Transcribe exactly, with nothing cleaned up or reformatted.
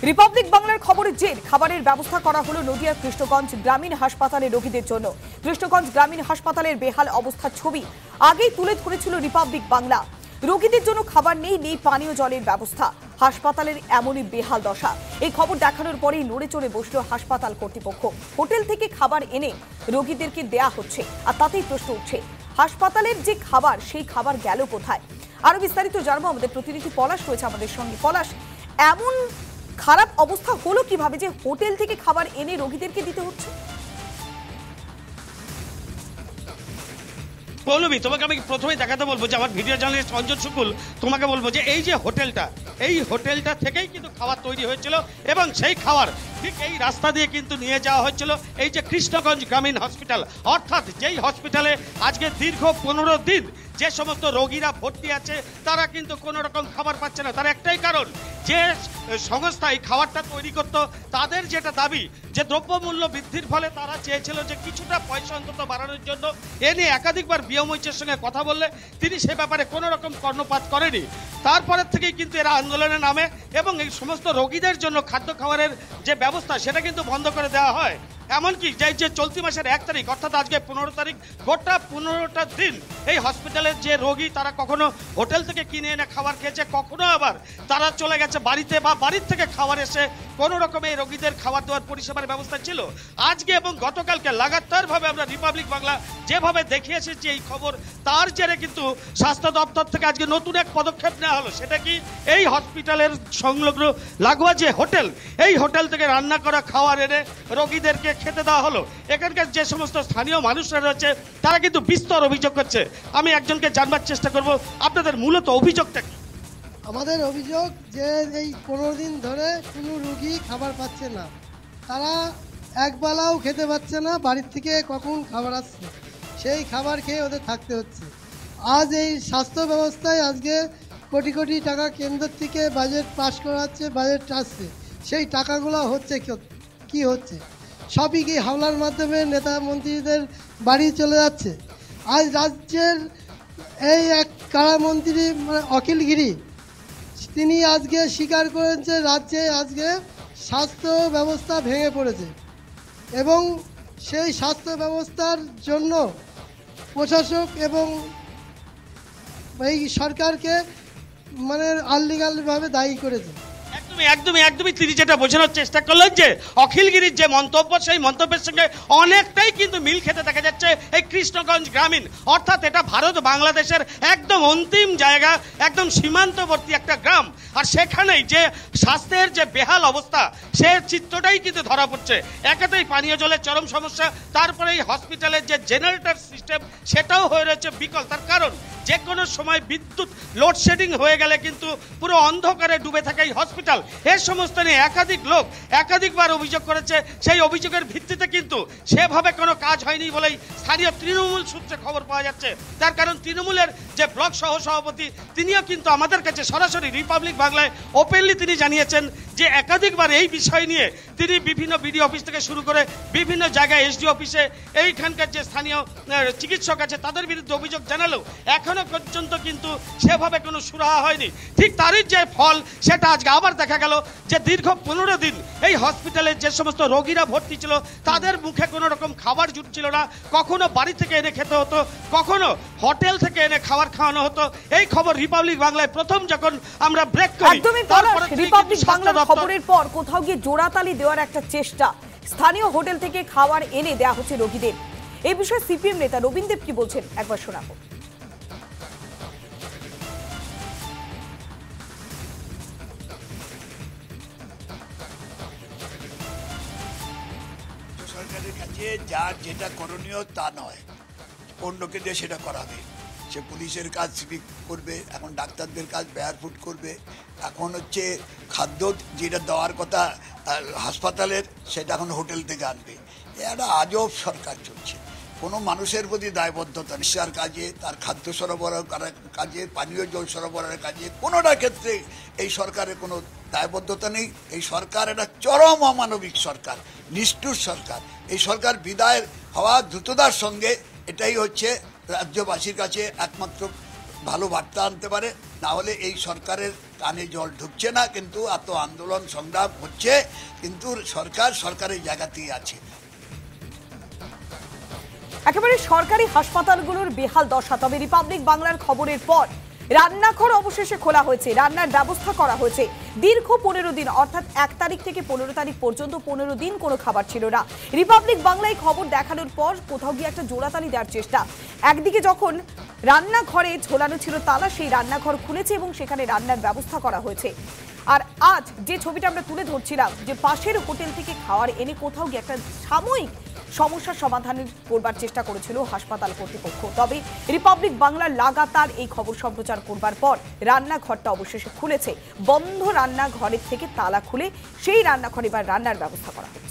Republic বাংলার খবরের জের খাবারের ব্যবস্থা করা হলো নদিয়ার কৃষ্ণগঞ্জ গ্রামীণ হাসপাতালে রোগীদের জন্য। কৃষ্ণগঞ্জ গ্রামীণ হাসপাতালের বেহাল অবস্থার ছবি আগেই তুলে ধরেছিল রিপাবলিক বাংলা। রোগীদের জন্য খাবার নেই, নেই পানীয় জলের ব্যবস্থা। হাসপাতালের এমনই বেহাল দশা। এই খবর দেখানোর পরেই নড়ে চড়ে বসলো হাসপাতাল কর্তৃপক্ষ। হোটেল থেকে খাবার এনে রোগীদেরকে দেয়া হচ্ছে, আর তাতেই প্রশ্ন উঠছে হাসপাতালের যে খাবার সেই খাবার গেল কোথায়। আরো বিস্তারিত জানবো, আমাদের প্রতিনিধি পলাশ রয়েছে আমাদের সঙ্গে। পলাশ, এমন খারাপ অবস্থা হলো কিভাবে যে হোটেল থেকে খাবার এনে রোগীদেরকে দিতে হচ্ছে? পৌলমী, তোমাকে আমি প্রথমেই দেখাতে বলবো যে আমার ভিডিও জার্নালিস্ট অঞ্জন শুকুল তোমাকে বলবো যে এই যে হোটেলটা, এই হোটেলটা থেকেই কিন্তু খাবার তৈরি হয়েছিল এবং সেই খাবার ঠিক এই রাস্তা দিয়ে কিন্তু নিয়ে যাওয়া হয়েছিল এই যে কৃষ্ণগঞ্জ গ্রামীণ হসপিটাল, অর্থাৎ যেই হসপিটালে আজকে দীর্ঘ পনেরো দিন যে সমস্ত রোগীরা ভর্তি আছে তারা কিন্তু কোনো রকম খাবার পাচ্ছে না। তার একটাই কারণ, যে সংস্থা এই খাবারটা তৈরি করতো তাদের যেটা দাবি যে দ্রব্যমূল্য বৃদ্ধির ফলে তারা চেয়েছিল যে কিছুটা পয়সা অন্তত বাড়ানোর জন্য। এ নিয়ে একাধিকবার বিএমওইচের সঙ্গে কথা বললে তিনি সে ব্যাপারে কোনো রকম কর্ণপাত করেনি। তারপরের থেকেই কিন্তু এরা আন্দোলনে নামে এবং এই সমস্ত রোগীদের জন্য খাদ্য খাবারের যে ব্যবস্থা সেটা কিন্তু বন্ধ করে দেওয়া হয়। এমনকি যে যে চলতি মাসের এক তারিখ অর্থাৎ আজকে পনেরো তারিখ, গোটা পনেরোটা দিন এই হসপিটালের যে রোগী তারা কখনো হোটেল থেকে কিনে এনে খাবার খেয়েছে, কখনো আবার তারা চলে গেছে বাড়িতে বা বাড়ির থেকে খাবার এসে কোনো রকমের এই রোগীদের খাবার দেওয়ার পরিষেবার ব্যবস্থা ছিল। আজকে এবং গতকালকে লাগাতারভাবে আমরা রিপাবলিক বাংলা যেভাবে দেখে এসেছি এই খবর, তার জেরে কিন্তু স্বাস্থ্য দপ্তর থেকে আজকে নতুন এক পদক্ষেপ নেওয়া হলো। সেটা কি, এই হসপিটালের সংলগ্ন লাগোয়া যে হোটেল, এই হোটেল থেকে রান্না করা খাবার এনে রোগীদেরকে খেতে দেওয়া হলো। এখানকার যে সমস্ত স্থানীয় মানুষরা রয়েছে তারা কিন্তু বিস্তর অভিযোগ করছে। আমি একজনকে জানবার চেষ্টা করব, আপনাদের মূলত অভিযোগটা কি? আমাদের অভিযোগ যে এই পনেরো দিন ধরে কোনো রুগী খাবার পাচ্ছে না, তারা একবেলাও খেতে পাচ্ছে না। বাড়ির থেকে কখন খাবার আসছে সেই খাবার খেয়ে ওদের থাকতে হচ্ছে। আজ এই স্বাস্থ্য ব্যবস্থায় আজকে কোটি কোটি টাকা কেন্দ্র থেকে বাজেট পাস করা হচ্ছে, বাজেট আসছে, সেই টাকাগুলো হচ্ছে কি হচ্ছে? সবই কি হামলার মাধ্যমে নেতা মন্ত্রীদের বাড়ি চলে যাচ্ছে। আজ রাজ্যের এই এক কারামন্ত্রী মানে অখিলগিরি, তিনি আজকে স্বীকার করেছে রাজ্যে আজকে স্বাস্থ্য ব্যবস্থা ভেঙে পড়েছে এবং সেই স্বাস্থ্য ব্যবস্থার জন্য প্রশাসক এবং এই সরকারকে মানে আললিগালভাবে দায়ী করেছে। একদমই একদমই একদমই তিনি যেটা বোঝানোর চেষ্টা করলেন যে অখিলগিরির যে মন্তব্য, সেই মন্তব্যের সঙ্গে অনেকটাই কিন্তু মিল খেতে দেখা যাচ্ছে এই কৃষ্ণগঞ্জ গ্রামীণ, অর্থাৎ এটা ভারত বাংলাদেশের একদম অন্তিম জায়গা, একদম সীমান্তবর্তী একটা গ্রাম। আর সেখানেই যে স্বাস্থ্যের যে বেহাল অবস্থা, সে চিত্রটাই কিন্তু ধরা পড়ছে। একেতেই পানীয় জলের চরম সমস্যা, তারপরে এই হসপিটালের যে জেনারেটর সিস্টেম সেটাও হয়ে রয়েছে বিকল। তার কারণ, যে কোনো সময় বিদ্যুৎ লোডশেডিং হয়ে গেলে কিন্তু পুরো অন্ধকারে ডুবে থাকে এই হসপিটাল। এই সমস্ত নিয়ে একাধিক লোক একাধিকবার অভিযোগ করেছে। সেই অভিযোগের ভিত্তিতে কিন্তু সেভাবে কোনো কাজ হয়নি বলেই স্থানীয় তৃণমূল সূত্রে খবর পাওয়া যাচ্ছে। তার কারণ, তৃণমূলের যে ব্লক সহ সভাপতি তিনিও কিন্তু আমাদের কাছে সরাসরি রিপাবলিক বাংলায় ওপেনলি তিনি জানিয়েছেন যে একাধিকবার এই বিষয় নিয়ে তিনি বিভিন্ন বিডি অফিস থেকে শুরু করে বিভিন্ন জায়গায় এসডি অফিসে এইখানকার যে স্থানীয় চিকিৎসক আছে তাদের বিরুদ্ধে অভিযোগ জানালেও এখনো পর্যন্ত কিন্তু সেভাবে কোনো সুরাহা হয়নি। ঠিক তারই যে ফল, সেটা আজকে আবার দেখা গেল যে দীর্ঘ পনেরো দিন এই হসপিটালে যে সমস্ত রোগীরা ভর্তি ছিল তাদের মুখে কোনো রকম খাবার জুটছিল না। কখনো বাড়ি থেকে এনে খেতে হতো, কখনো হোটেল থেকে এনে খাবার খাওয়ানো হতো। এই খবর রিপাবলিক বাংলায় প্রথম যখন আমরা ব্রেক করি, রিপাবলিক বাংলার খবরের পর কোথাও গিয়ে জোড়াতালি দেওয়ার একটা চেষ্টা, স্থানীয় হোটেল থেকে খাবার এনে দেওয়া হচ্ছে রোগীদের। এই বিষয়ে সিপিএম নেতা রবীন দেব কি বলছেন একবার শোনাবো। সরকারের কাছে যার যেটা করণীয় তা নয়, অন্যকে দিয়ে সেটা করাবে। সে পুলিশের কাজ করবে, এখন ডাক্তারদের কাজ বেয়ারফুট করবে, এখন হচ্ছে খাদ্য যেটা দেওয়ার কথা হাসপাতালের সেটা এখন হোটেল থেকে আনবে। একটা আজব সরকার চলছে। কোনো মানুষের প্রতি দায়বদ্ধতা নিঃশ্বার কাজে, তার খাদ্য সরবরাহ করার কাজে, পানীয় জল সরবরাহের কাজে কোনোটা ক্ষেত্রে এই সরকারের কোনো দায়বদ্ধতা নেই। এই সরকার একটা চরম অমানবিক সরকার, নিষ্ঠুর সরকার। এই সরকার বিদায় হওয়া দ্রুততার সঙ্গে এটাই হচ্ছে রাজ্যবাসীর কাছে একমাত্র ভালো বার্তা আনতে পারে। না হলে এই সরকারের কানে জল ঢুকছে না, কিন্তু এত আন্দোলন সংগ্রাম হচ্ছে, কিন্তু সরকার সরকারের জায়গাতেই আছে। একেবারে সরকারি হাসপাতালগুলোর বেহাল দশা। তবে রিপাবলিক বাংলার খবরের পর রান্নাঘর অবশেষে খোলা হয়েছে, রান্নার ব্যবস্থা করা হয়েছে। দীর্ঘ পনেরো দিন অর্থাৎ এক তারিখ থেকে পনেরো তারিখ পর্যন্ত পনেরো দিন কোনো খাবার ছিল না। রিপাবলিক বাংলায় খবর দেখানোর পর কোথাও গিয়ে একটা জোড়াতালি দেওয়ার চেষ্টা। একদিকে যখন রান্নাঘরে ঝোলানো ছিল তালা, সেই রান্নাঘর খুলেছে এবং সেখানে রান্নার ব্যবস্থা করা হয়েছে। আর আজ যে ছবিটা আমরা তুলে ধরছিলাম, যে পাশের হোটেল থেকে খাবার এনে কোথাও গিয়ে একটা সাময়িক সমস্যার সমাধান করবার চেষ্টা করেছিল হাসপাতাল কর্তৃপক্ষ। তবে রিপাবলিক বাংলা লাগাতার এই খবর সম্প্রচার করবার পর রান্নাঘরটা অবশেষে খুলেছে। বন্ধ রান্নাঘরের থেকে তালা খুলে সেই রান্নাঘরে এবার রান্নার ব্যবস্থা করা হবে।